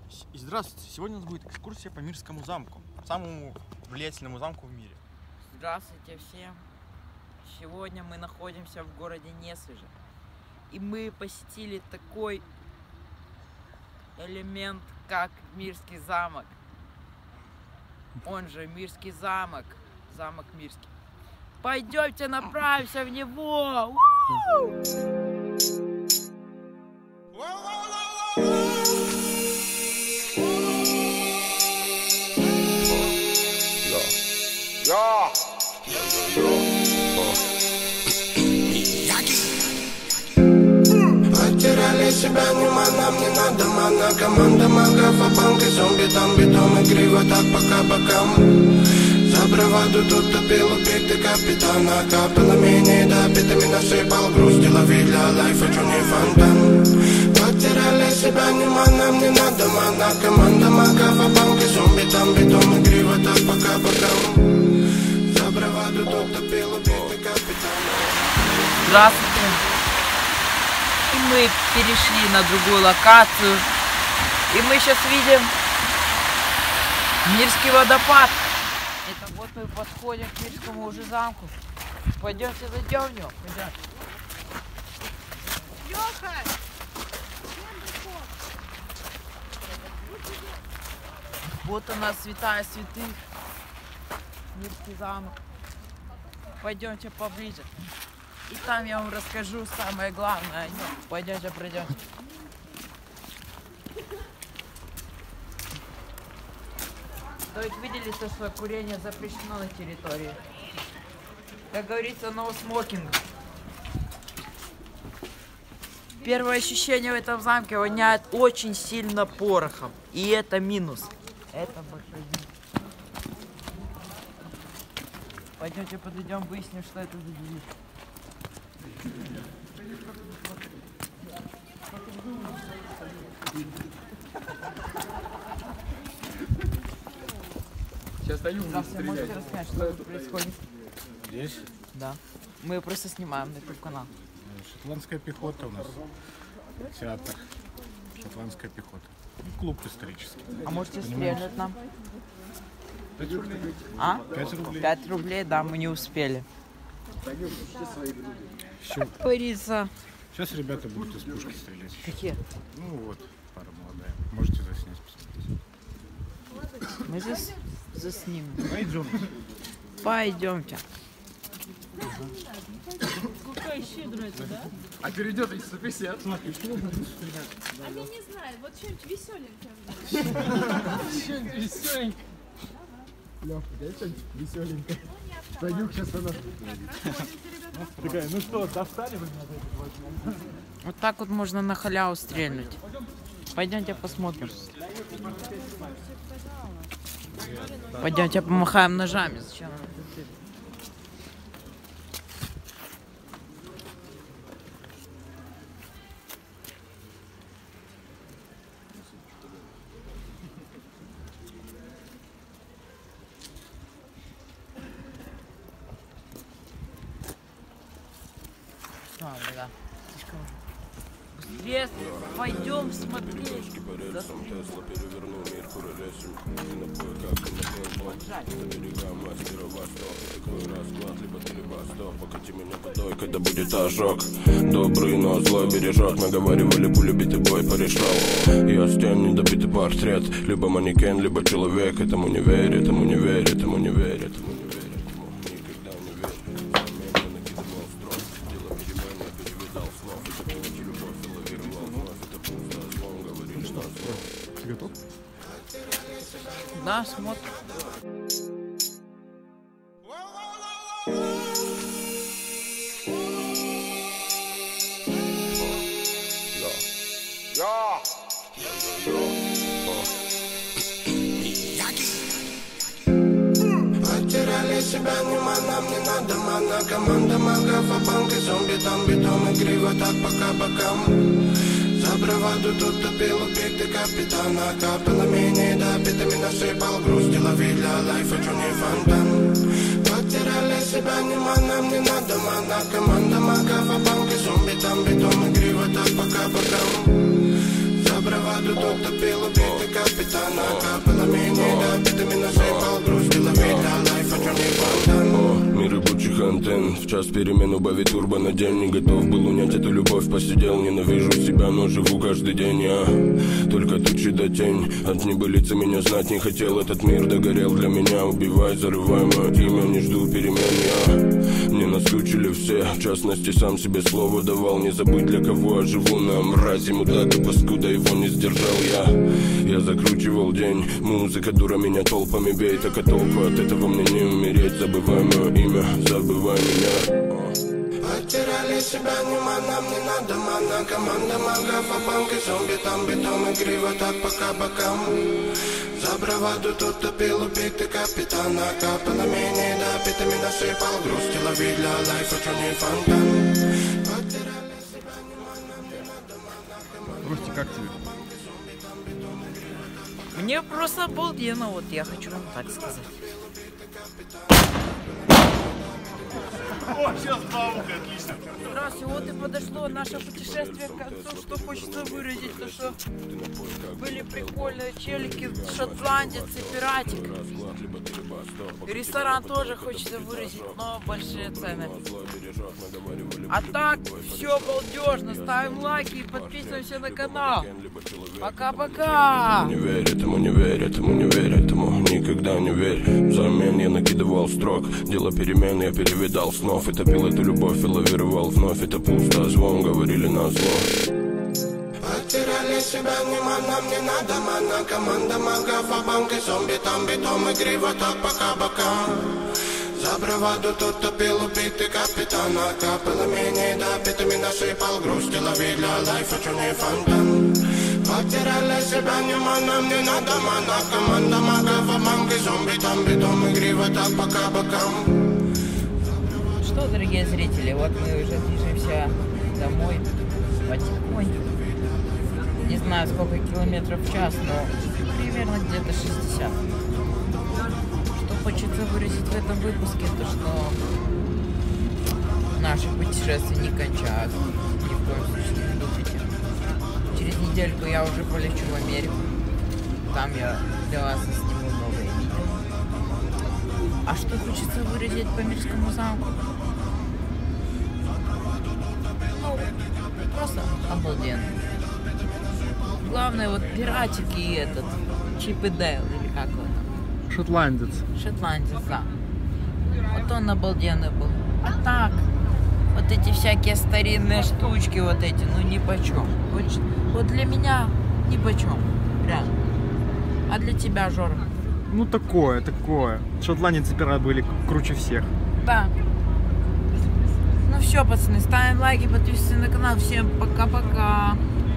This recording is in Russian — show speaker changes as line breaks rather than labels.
И здравствуйте! Сегодня у нас будет экскурсия по Мирскому замку, самому влиятельному замку в мире.
Здравствуйте всем! Сегодня мы находимся в городе Несвеже. И мы посетили такой элемент, как Мирский замок. Он же Мирский замок. Замок Мирский. Пойдемте направимся в него!
Потеряли себя, нам не надо мана. Команда магов, а банки, зомби, там бетон и криво так пока бокам. За браваду тут топил убитый капитана. Капало менее допитыми насыпал грустила для лайфа, чё не фонтан. Потеряли себя, нам не надо мана. Команда магов, а банки, зомби, там бетон и криво так пока бокам. За браваду тут топил убитый капитан.
Здравствуйте! И мы перешли на другую локацию. И мы сейчас видим Мирский водопад. Это вот мы подходим к Мирскому уже замку. Пойдемте зайдем в него. Пойдем. Вот она, святая святых. Мирский замок. Пойдемте поближе. И там я вам расскажу самое главное. Пойдемте, пройдемте. То есть видели то, что курение запрещено на территории. Как говорится, no smoking. Первое ощущение в этом замке воняет очень сильно порохом. И это минус. Это большой минус. Пойдемте подойдем, выясним, что это за девиз.
Сейчас даю
Можете рассказать, что тут происходит?
Здесь
Да. Мы просто снимаем на YouTube канал.
шотландская пехота у нас. Театр. Шотландская пехота. Клуб исторический.
А можете стрельнуть нам?
5 рублей.
А?
5 рублей.
5 рублей, да, мы не успели.
Еще.
Говорится.
Сейчас ребята будут из пушки стрелять.
Какие?
Ну вот, пара молодая. Можете заснять, посмотреть.
Мы здесь заснимем.
Пойдем.
Пойдемте.
Какая щедрая, да?
А перейдет из 150.
Они не знают, вот что-нибудь веселенькое.
Что-нибудь веселенькое. Лёха, дай что-нибудь веселенькое. Танюк сейчас она. Такая, ну что, достали вы меня?
Вот так вот можно на халяву стрельнуть. Пойдемте посмотрим. Пойдемте помахаем ножами. Зачем? Да. Быстрее, пойдем смотреть.
Когда будет ожог, добрый, но злой бережет. Наговаривали, пулю битый бой порешал. Я стен недобитый портрет. Либо манекен, либо человек. Этому не верит, этому не верит, этому не верит, этому не верит. Никогда не верит. Замена накидывал строк. Дело перемены, перевидал снов. Это путь, любовь, лавировал вновь. Это пусто, злом говорит, что зло.
Ты готов?
Да, смотрим.
Потеряли себя, нам не надо мана. Команда магов, а банки, зомби, там бетон и криво так пока бокам. За браваду тут топил убитый капитана. Капало менее допитыми насыпал грустила для лайфа, чё не фонтан. Потеряли себя, нам не надо мана. Команда магов, а банки, зомби, там бетон и криво так пока бокам. За браваду тут топил убитый капитана. капитана. Капала менее допитыми, насыпал грустила вид для лайфа, черный фонтан. Мир рабочих антенн, в час перемен убави турбо на день. Не готов был унять эту любовь, посидел, ненавижу себя, но живу каждый день я. Только тучи до тень, от небылицы меня знать не хотел. Этот мир догорел для меня, убивай, зарывай мое имя, не жду перемен я. Мне наскучили все, в частности сам себе слово давал. Не забыть для кого я живу, на мразе мудака паскуда, его не сдержал я закручивал день, музыка дура меня толпами бей. Так а толку от этого мне не умереть. Забывай мое имя, забывай меня. Потеряли себя, нема, нам не надо мана. Команда магов, а банки, зомби, там битом и криво так пока бокам. За браваду тут топил убитый капитана. Капала менее допитыми, насыпал грустила вид для лайфа, черный фонтан. Потеряли себя, нема, нам не надо мана.
Русти, как тебе?
Мне просто обалденно, вот я хочу вам так сказать.
О, сейчас два уха, отлично.
Здравствуйте, вот и подошло наше путешествие к концу. Что хочется выразить, то что были прикольные челики, шотландец и пиратик. И ресторан тоже хочется выразить, но большие цены. А так, все балдежно. Ставим лайки и подписываемся на канал. Пока-пока.
Не верь этому, не верь этому, не верь этому, никогда не верь. Взамен я накидывал строк, дело перемен я перевидал снов. И топил эту любовь и лавировал вновь. Это пусто, звон говорили на зло. Потеряли себя, нема, нам не надо мана. Команда магов, а банки, зомби, там битом и криво так пока бокам. За браваду тут топил убитый капитана. Капала менее допитыми, насыпал грустила вид для лайфа, черный фонтан. Потеряли себя, нема, нам не надо мана. Команда магов, а банки, зомби, там битом и криво так пока бокам.
Что, дорогие зрители, вот мы уже движемся домой потихоньку. Не знаю, сколько километров в час, но примерно где-то 60. Что хочется выразить в этом выпуске, то что наши путешествия не кончаются. Ни в коем случае не думайте. Через недельку я уже полечу в Америку. Там я для вас сниму новые видео. А что хочется выразить по Мирскому замку? Ну, просто обалденно. Главное, вот пиратик и этот, Чип и Дейл, или как он?
Шотландец.
Шотландец, да. Вот он обалденный был. А так, вот эти всякие старинные штучки, вот эти, ну ни почем. Вот для меня ни почем. Реально. А для тебя, Жора?
Ну такое. Шотландец и пират были круче всех.
Да. Ну все, пацаны, ставим лайки, подписываемся на канал. Всем пока-пока.